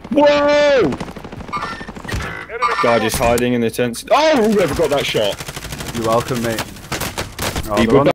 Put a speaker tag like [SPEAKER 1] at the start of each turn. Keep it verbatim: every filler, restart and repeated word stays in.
[SPEAKER 1] Whoa! Guy just hiding in the tents. Oh, whoever got that shot.
[SPEAKER 2] You're welcome, mate. Oh,
[SPEAKER 1] He
[SPEAKER 2] they're on